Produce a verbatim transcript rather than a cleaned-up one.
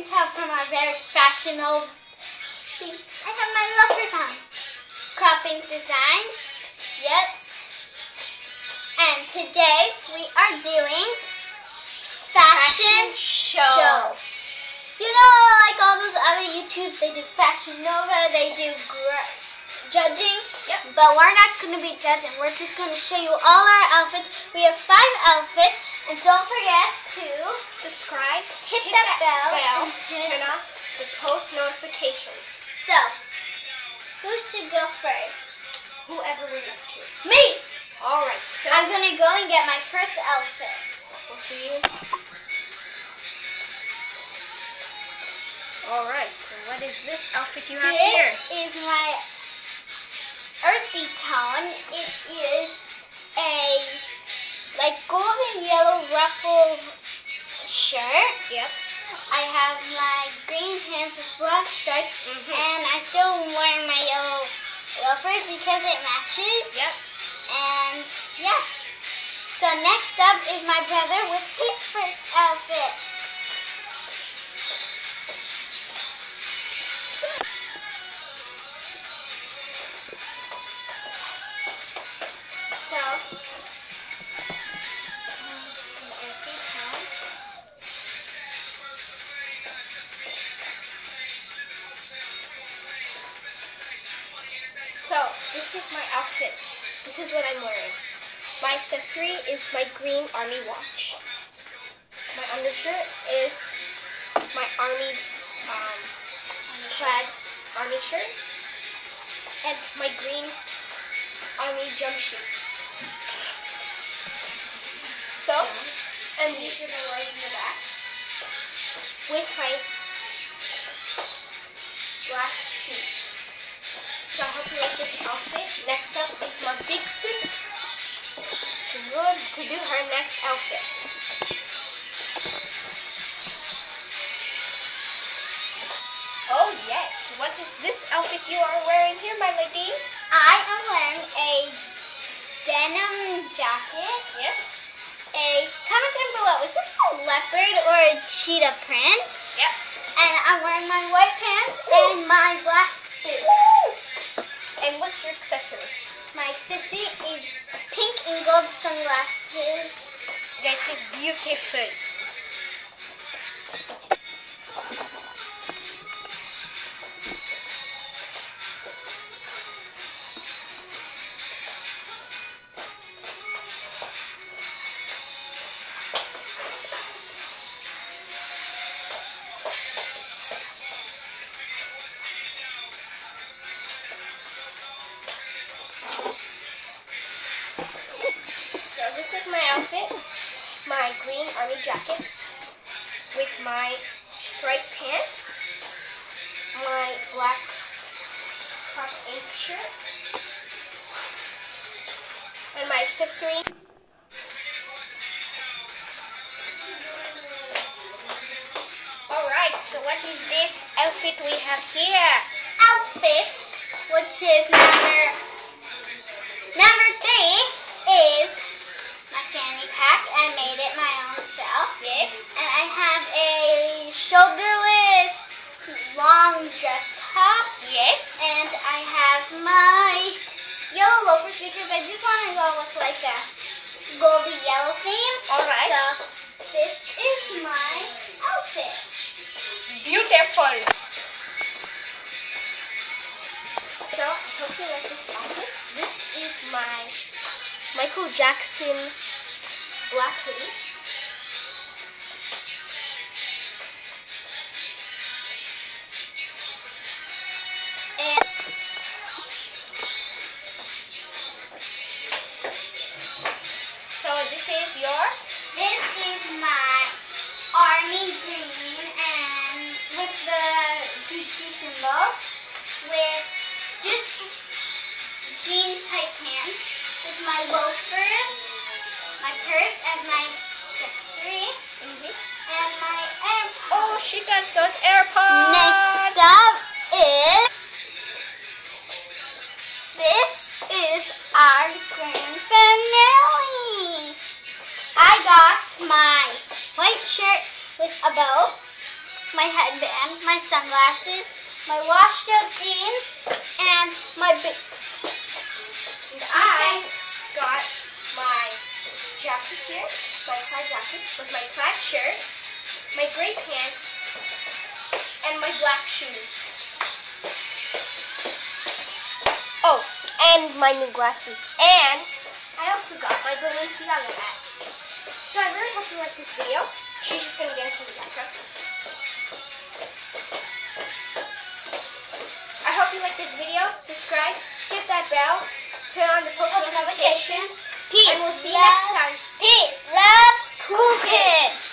tell from our very fashionable things. I have my loafers on. Cropping designs. Yes. And today we are doing fashion, fashion show. show. You know, like all those other YouTubes, they do Fashion Nova, they do judging. Yep. But we're not going to be judging. We're just going to show you all our outfits. We have five outfits. And don't forget to subscribe, hit, hit that, that bell, bell, and turn on the post notifications. So, who should go first? Whoever would like to. Me! Alright, so I'm going to go and get my first outfit. We'll see you. Alright, so what is this outfit you have this here? This is my earthy tone. It is a like golden yellow ruffle shirt. Yep. I have my green pants with black stripes, mm-hmm. and I still wear my yellow loafers because it matches. Yep. And yeah. So next up is my brother with his first outfit. So. So, this is my outfit. This is what I'm wearing. My accessory is my green army watch. My undershirt is my army um, plaid army shirt. And my green army jumpsuit. So, and these are the words in the back. With my black shoes. So I hope you like this outfit. Next up is my big sis. She's going to do her next outfit. Oh yes, what is this outfit you are wearing here, my lady? I am wearing a denim jacket. Yes. A, comment down below, is this a leopard or a cheetah print? Yep. And I'm wearing my white pants and my black boots. And what's your accessory? My accessory is pink and gold sunglasses. That is beautiful. So this is my outfit, my green army jacket with my striped pants, my black top ink shirt, and my accessory. Alright, so what is this outfit we have here? Outfit, which is number, number three, is my fanny pack. I made it my own self. Yes. And I have a shoulderless long dress top. Yes. And I have my yellow loafers because I just want to go with like a goldy yellow theme. Alright. So this is my outfit. Beautiful. So I hope you like this outfit. This is my Michael Jackson black hoodie. And so this is your? This is my army green and with the Gucci symbol with just jean type pants. With my loafers, my purse as my accessory, Mm-hmm. and my AirPods. Oh, she got those AirPods. Next up is, this is our grand finale. I got my white shirt with a bow, my headband, my sunglasses, my washed up jeans, and my boots. And I got my jacket here, my plaid jacket with my plaid shirt, my gray pants, and my black shoes. Oh, and my new glasses. And I also got my Balenciaga hat. So I really hope you like this video. She's just going to dance in the background. I hope you like this video. Subscribe, hit that bell, turn on the post notifications. Peace, and we'll see you love, next time. Peace, love, cool kids.